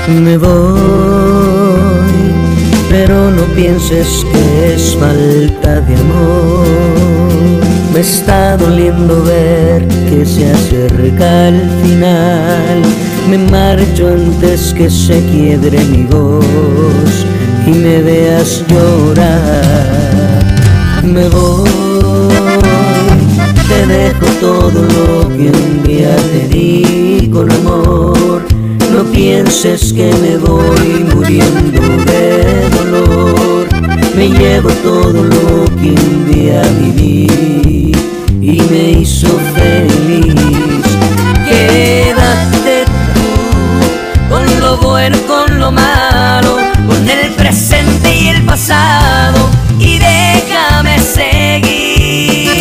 Me voy, pero no pienses que es falta de amor. Me está doliendo ver que se acerca el final. Me marcho antes que se quiebre mi voz y me veas llorar. Me voy, te dejo todo lo que un día te di con amor. No pienses que me voy muriendo de dolor. Me llevo todo lo que un día viví y me hizo feliz. Quédate tú con lo bueno, con lo malo, con el presente y el pasado, y déjame seguir.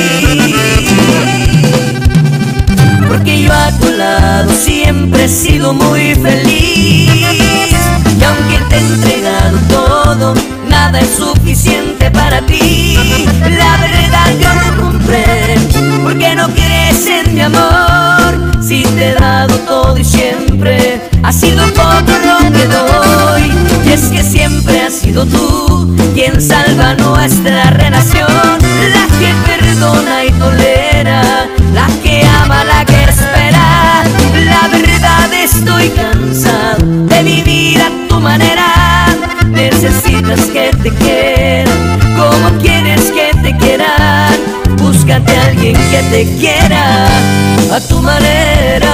Porque yo a tu lado siempre he sido muy feliz. Y aunque te he entregado todo, nada es suficiente para ti. La verdad yo no comprendo por qué no crees en mi amor. Si te he dado todo y siempre ha sido poco lo que doy. Y es que siempre has sido tú quien salva nuestra relación. La que perdona y tolera, la que ama, la que espera. La verdad estoy cansado de vivir a tu manera. Necesitas que te quieran como quieres que te quieran. Búscate a alguien que te quiera a tu manera.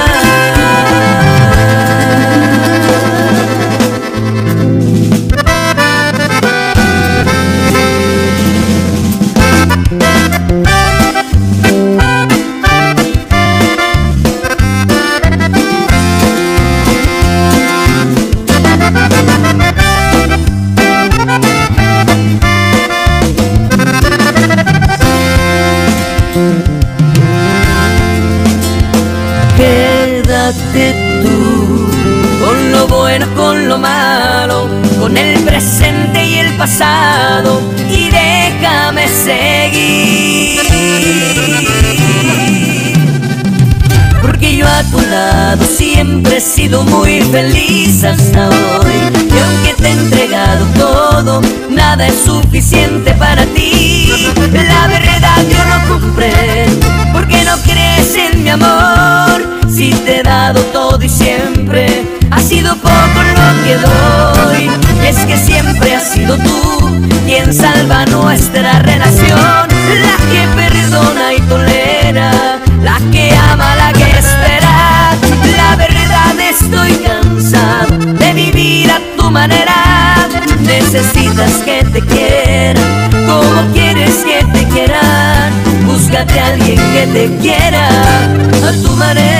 Quédate tú con lo bueno, con lo malo, con el presente y el pasado, y déjame seguir. Porque yo a tu lado siempre he sido muy feliz hasta hoy. Y aunque te he entregado todo, nada es suficiente para ti. La verdad yo no comprendo por qué no crees en mi amor. Si te he dado todo y siempre ha sido poco lo que doy. Y es que siempre has sido tú quien salva nuestra relación. La que perdona y tolera, la que ama, la que espera. La verdad estoy cansado de vivir a tu manera. Necesitas que te quieran como quieres que te quieran. Búscate a alguien que te quiera a tu manera.